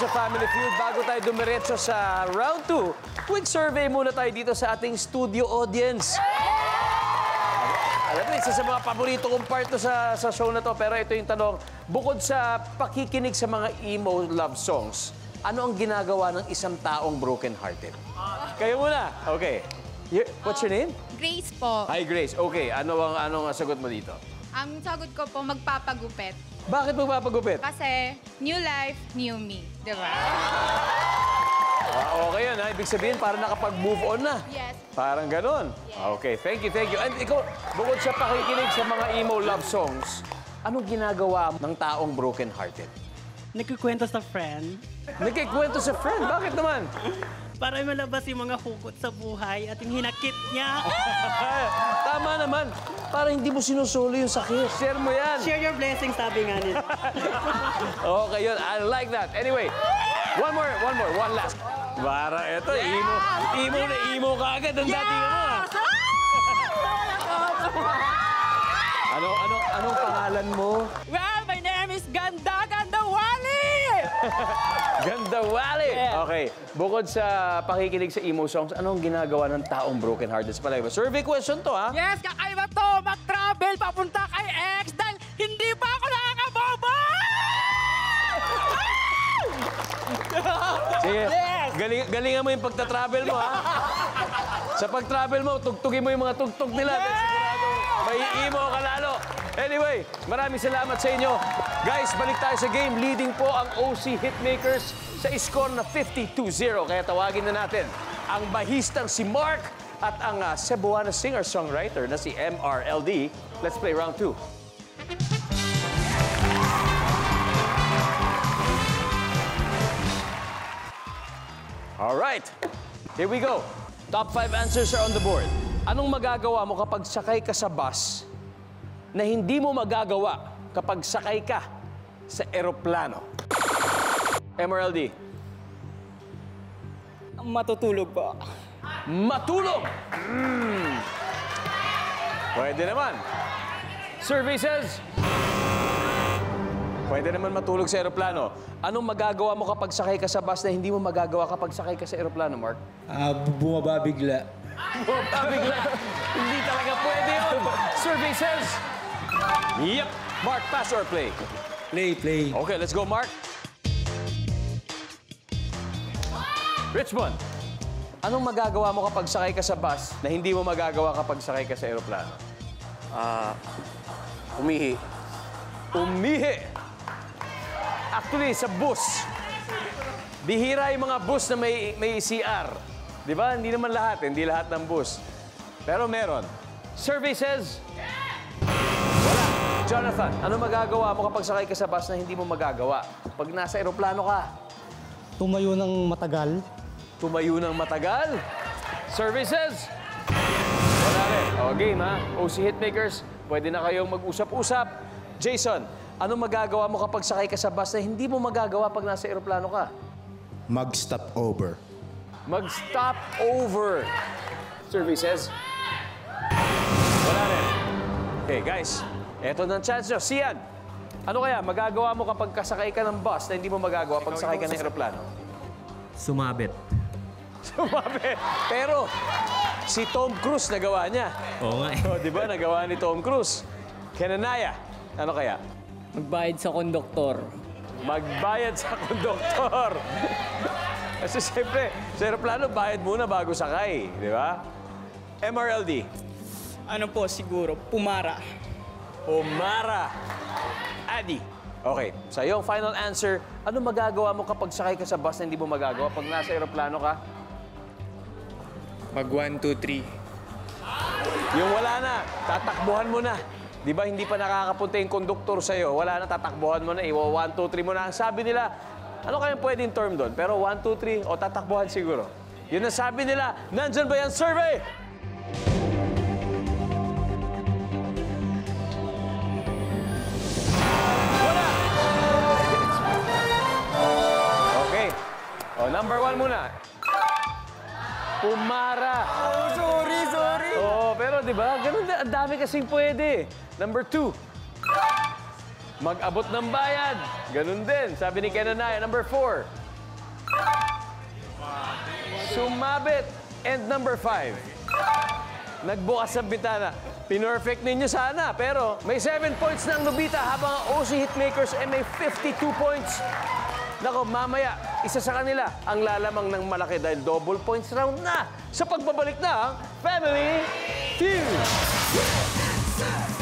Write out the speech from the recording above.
sa Family Feud. Bago tayo dumiretso sa round 2, quick survey muna tayo dito sa ating studio audience. Alam mo, isa sa mga paborito kong part to sa show na to. Pero ito yung tanong, bukod sa pakikinig sa mga emo love songs, ano ang ginagawa ng isang taong broken-hearted? Kayo muna. Okay. What's your name? Grace po. Hi, Grace. Okay, ano ang sagot mo dito? Ang sagot ko po, magpapagupit. Bakit magpapagupit? Kasi new life, new me. Diba? Okay yun, ha? Ibig sabihin, parang nakapag-move on na. Yes. Parang ganon. Yes. Okay, thank you, thank you. And ikaw, bukod sa pakikinig sa mga emo love songs, anong ginagawa ng taong broken-hearted? Nagkikwento sa friend Nagkikwento sa friend. Bakit naman? para malabas yung mga hugot sa buhay at yung hinakit niya. Tama naman. Para hindi mo sinusolo yung sakit. Share mo yan. Share your blessings, sabi nga nila. Okay yun. I like that. Anyway, one last. Para eto, emo ka agad ang dating mo. Anong pangalan mo? Well, my name is Gandawali! Gandawali! Yeah. Okay, bukod sa pakikinig sa emo songs, anong ginagawa ng taong broken-hearted sa palagay mo? Survey question to, ha? Yes, kakaiba to! Mag-travel papunta kay ex dahil hindi pa ako nakakabobo! Sige, Yes! galingan mo yung pagta-travel mo, ha? Sa pag-travel mo, tugtugin mo yung mga tugtog nila. Sigurado, may emo ka lalo. Anyway, maraming salamat sa inyo. Guys, balik tayo sa game. Leading po ang OC Hitmakers sa score na 52-0. Kaya tawagin na natin ang bahistang si Mark at ang Cebuana singer-songwriter na si MRLD. Let's play round 2. All right, here we go. Top 5 answers are on the board. Anong magagawa mo kapag sakay ka sa bus na hindi mo magagawa kapag sakay ka sa eroplano? MRLD. Matutulog po. Matulog! Pwede naman. Survey says, pwede naman matulog sa eroplano. Anong magagawa mo kapag sakay ka sa bus na hindi mo magagawa kapag sakay ka sa eroplano, Mark? Bumaba bigla. Bumaba bigla. Hindi talaga pwede yun. Survey says, yep. Mark, pass or play? Play. Okay, let's go, Mark. Richmond, anong magagawa mo kapag sakay ka sa bus na hindi mo magagawa kapag sakay ka sa eroplano? Umihi. Umihi. Actually, sa bus, bihira yung mga bus na may CR. Di ba? Hindi naman lahat. Hindi lahat ng bus. Pero meron. Survey says, wala. Jonathan, ano magagawa mo kapag sakay ka sa bus na hindi mo magagawa? Pag nasa eroplano ka, Tumayo ng matagal. tumayo ng matagal. Survey says, wala rin. O, game, ha? OC Hitmakers, pwede na kayong mag-usap-usap. Jason, anong magagawa mo kapag sakay ka sa bus na hindi mo magagawa pag nasa eroplano ka? Mag-stop over. Mag-stop over. Survey says, wala rin. Okay, guys, eto na ang chance nyo. Sian, ano kaya magagawa mo kapag kasakay ka ng bus na hindi mo magagawa pag sakay ka ng eroplano? Sumabit. Sumabi. Pero, si Tom Cruise nagawa niya. Oo nga eh. O, di ba? Nagawa ni Tom Cruise. Kenanaya, ano kaya? Magbayad sa konduktor. Magbayad sa konduktor. Kasi siyempre, sa aeroplano, bayad muna bago sakay. Di ba? MRLD. Ano po, siguro, pumara. Umara. Adi. Okay, sa iyong final answer, ano magagawa mo kapag sakay ka sa bus na hindi mo magagawa pag nasa aeroplano ka? Mag 1, 2, 3. Yung wala na, tatakbuhan mo na. Di ba hindi pa nakakapunta yung konduktor sa'yo? Wala na, tatakbuhan mo na. 1, 2, 3 mo na. Ang sabi nila, ano kayang pwedeng term doon? Pero 1, 2, 3, o tatakbuhan siguro. Yun ang sabi nila. Nandyan ba yan? Survey! Wala! Okay. O, number 1 muna. Pumara. Sorry. Oo, pero di ba? Ganun din. Ang dami kasing pwede. Number 2. Mag-abot ng bayad. Ganun din. Sabi ni Kenanaya. Number 4. Sumabit. And number 5. Nagbukas ang bitana. Pinerfect ninyo sana, pero may 7 points na ang Nobita habang ang OC Hitmakers ay may 52 points. Nako, mamaya, isa sa kanila ang lalamang ng malaki dahil double points round na sa pagbabalik ng Family Feud.